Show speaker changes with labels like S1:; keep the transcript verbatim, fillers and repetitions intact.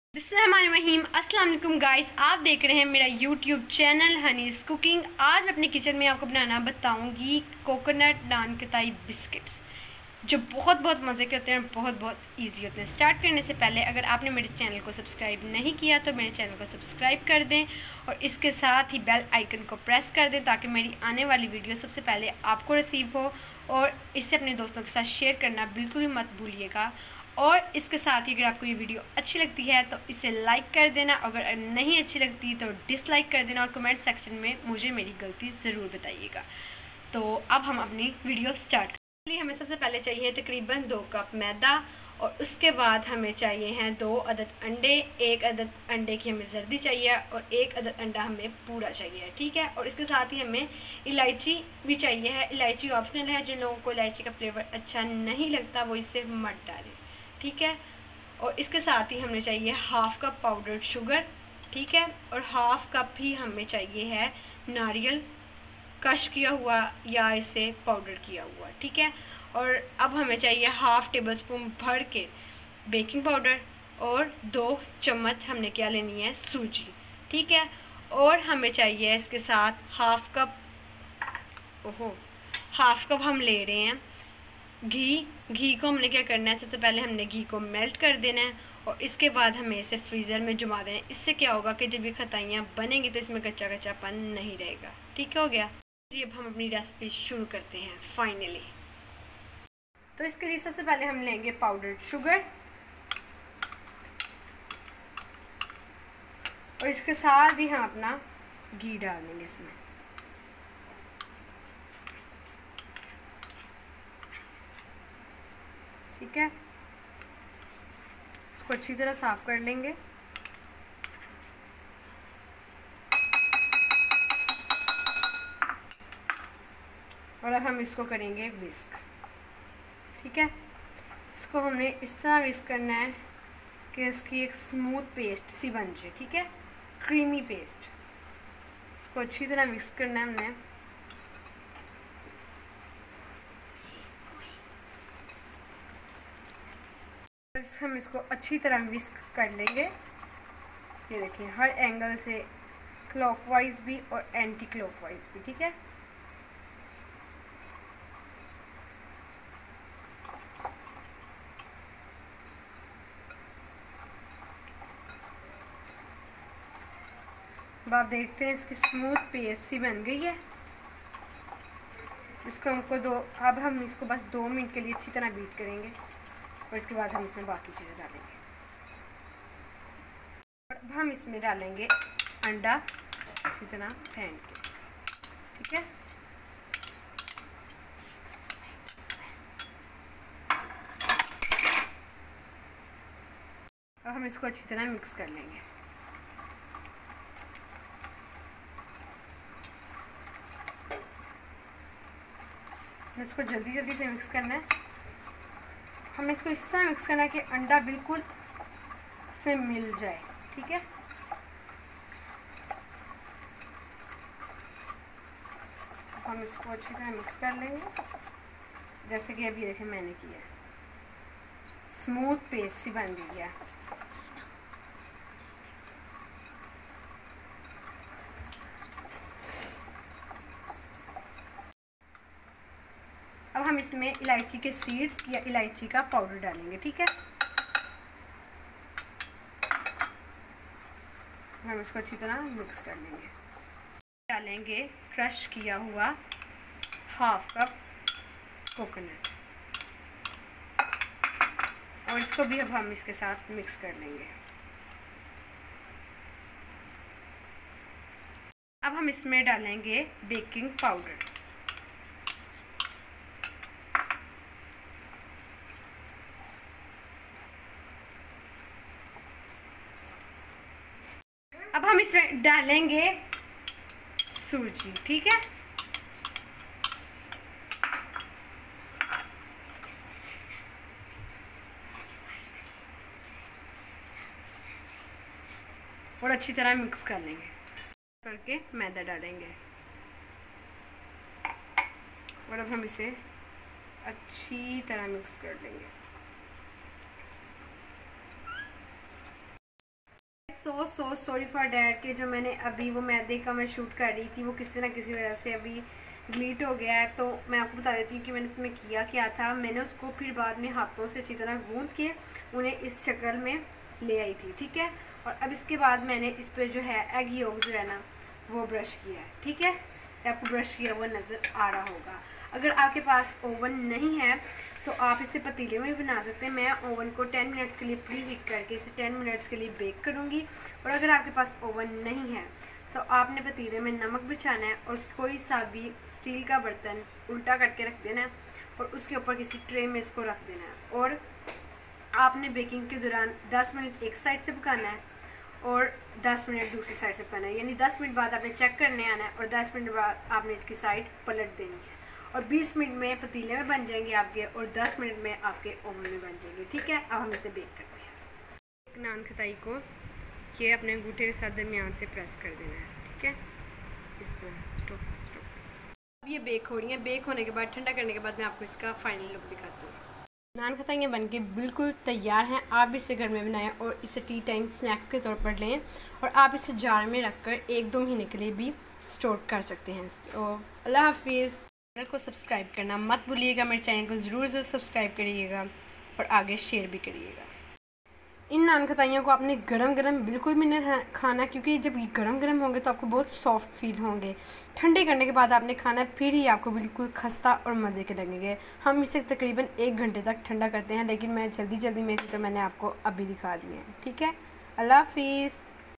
S1: बिस्मिल्लाहिर्रहमानिर्रहीम। अस्सलाम वालेकुम गाइस, आप देख रहे हैं मेरा यूट्यूब चैनल हनीस कुकिंग। आज मैं अपने किचन में आपको बनाना बताऊंगी कोकोनट नान कताई बिस्किट्स, जो बहुत बहुत मज़े के होते हैं, बहुत बहुत इजी होते हैं। स्टार्ट करने से पहले अगर आपने मेरे चैनल को सब्सक्राइब नहीं किया तो मेरे चैनल को सब्सक्राइब कर दें और इसके साथ ही बेल आइकन को प्रेस कर दें ताकि मेरी आने वाली वीडियो सबसे पहले आपको रिसीव हो, और इसे अपने दोस्तों के साथ शेयर करना बिल्कुल भी मत भूलिएगा। और इसके साथ ही अगर आपको ये वीडियो अच्छी लगती है तो इसे लाइक कर देना, अगर नहीं अच्छी लगती तो डिसलाइक कर देना, और कमेंट सेक्शन में मुझे मेरी गलती ज़रूर बताइएगा। तो अब हम अपनी वीडियो स्टार्ट करें। हमें सबसे पहले चाहिए तकरीबन दो कप मैदा, और उसके बाद हमें चाहिए हैं दो अदद अंडे। एक अदद अंडे की हमें जर्दी चाहिए और एक अदद अंडा हमें पूरा चाहिए, ठीक है। और इसके साथ ही हमें इलायची भी चाहिए है। इलायची ऑप्शनल है, जिन लोगों को इलायची का फ्लेवर अच्छा नहीं लगता वो इसे मत डालें, ठीक है। और इसके साथ ही हमें चाहिए हाफ़ कप पाउडर्ड शुगर, ठीक है। और हाफ़ कप ही हमें चाहिए है नारियल क्रश किया हुआ या इसे पाउडर किया हुआ, ठीक है। और अब हमें चाहिए हाफ़ टेबल स्पून भर के बेकिंग पाउडर, और दो चम्मच हमने क्या लेनी है सूजी, ठीक है। और हमें चाहिए इसके साथ हाफ़ कप ओहो हाफ़ कप हम ले रहे हैं घी। घी को हमने क्या करना है, सबसे पहले हमने घी को मेल्ट कर देना है और इसके बाद हमें इसे फ्रीज़र में जमा देना है। इससे क्या होगा कि जब ये खताइयाँ बनेंगी तो इसमें कच्चा कच्चापन नहीं रहेगा, ठीक हो गया जी। अब हम अपनी रेसिपी शुरू करते हैं फाइनली। तो इसके लिए सबसे पहले हम लेंगे पाउडर्ड शुगर, और इसके साथ ही हम अपना घी डाल देंगे इसमें, ठीक है। इसको अच्छी तरह साफ कर लेंगे। और अब हम इसको करेंगे विस्क, ठीक है। इसको हमने इस तरह विस्क करना है कि इसकी एक स्मूथ पेस्ट सी बन जाए, ठीक है, क्रीमी पेस्ट। इसको अच्छी तरह मिक्स करना है हमने। हम इसको अच्छी तरह विस्क कर लेंगे। ये देखिए, हर एंगल से, क्लॉकवाइज भी और एंटी क्लॉकवाइज भी, ठीक है। अब आप देखते हैं इसकी स्मूथ पेस्ट सी बन गई है। इसको हमको दो अब हम इसको बस दो मिनट के लिए अच्छी तरह बीट करेंगे और इसके बाद हम इसमें बाकी चीज़ें डालेंगे। और अब हम इसमें डालेंगे अंडा अच्छी तरह फेंट के, ठीक है। अब हम इसको अच्छी तरह मिक्स कर लेंगे। इसको जल्दी जल्दी से मिक्स करना है। हमें इसको इस तरह मिक्स करना है कि अंडा बिल्कुल इसमें मिल जाए, ठीक है। हम इसको अच्छी तरह मिक्स कर लेंगे, जैसे कि अभी देखें मैंने किया। स्मूथ पेस्ट सी बन गई है। अब हम इसमें इलायची के सीड्स या इलायची का पाउडर डालेंगे, ठीक है। हम इसको अच्छी तरह मिक्स कर लेंगे। डालेंगे क्रश किया हुआ हाफ कप कोकोनट, और इसको भी अब हम इसके साथ मिक्स कर लेंगे। अब हम इसमें डालेंगे बेकिंग पाउडर, अब हम इसमें डालेंगे सूजी, ठीक है। और अच्छी तरह मिक्स कर लेंगे। करके मैदा डालेंगे और अब हम इसे अच्छी तरह मिक्स कर लेंगे। So so sorry for that कि जो मैंने अभी वो मैदे का मैं शूट कर रही थी वो किसी ना किसी वजह से अभी डिलीट हो गया है। तो मैं आपको बता देती हूँ कि मैंने उसमें किया क्या था। मैंने उसको फिर बाद में हाथों से अच्छी तरह गूंद के उन्हें इस शक्ल में ले आई थी, ठीक है। और अब इसके बाद मैंने इस पर जो है एग योग जो है ना वो ब्रश किया है, ठीक है। आपको ब्रश किया हुआ नज़र आ रहा होगा। अगर आपके पास ओवन नहीं है तो आप इसे पतीले में भी बना सकते हैं। मैं ओवन को टेन मिनट्स के लिए प्री हीट करके इसे टेन मिनट्स के लिए बेक करूँगी। और अगर आपके पास ओवन नहीं है तो आपने पतीले में नमक बिछाना है और कोई सा भी स्टील का बर्तन उल्टा करके रख देना है और उसके ऊपर किसी ट्रे में इसको रख देना है। और आपने बेकिंग के दौरान दस मिनट एक साइड से पकाना है और दस मिनट दूसरी साइड से पकाना है। यानी दस मिनट बाद आपने चेक करने आना है और दस मिनट बाद आपने इसकी साइड पलट देनी है। और बीस मिनट में पतीले में बन जाएंगे आपके और दस मिनट में आपके ओवन में बन जाएंगे, ठीक है। अब हम इसे बेक करते हैं। एक नान खताई को ये अपने अंगूठे के साथ दरमियान से प्रेस कर देना है, ठीक है, इस तरह। Stop stop. अब ये बेक हो रही है। बेक होने के बाद ठंडा करने के बाद मैं आपको इसका फाइनल लुक दिखाती हूँ। नान खताइयाँ बन के बिल्कुल तैयार हैं। आप भी इसे घर में बनाएं और इसे टी टाइम स्नैक्स के तौर पर लें और आप इसे जार में रखकर एक दो महीने के लिए भी स्टोर कर सकते हैं। तो अल्लाह हाफिज़। चैनल को सब्सक्राइब करना मत भूलिएगा। मेरे चैनल को ज़रूर ज़रूर सब्सक्राइब करिएगा और आगे शेयर भी करिएगा। इन नान खताइयों को आपने गरम गरम बिल्कुल भी नहीं खाना, क्योंकि जब ये गरम गरम होंगे तो आपको बहुत सॉफ्ट फील होंगे। ठंडे करने के बाद आपने खाना फिर ही आपको बिल्कुल खस्ता और मज़े के लगेंगे। हम इसे तकरीबन एक घंटे तक ठंडा करते हैं, लेकिन मैं जल्दी जल्दी में थी तो मैंने आपको अभी दिखा दिए हैं, ठीक है। अल्लाह हाफिज़।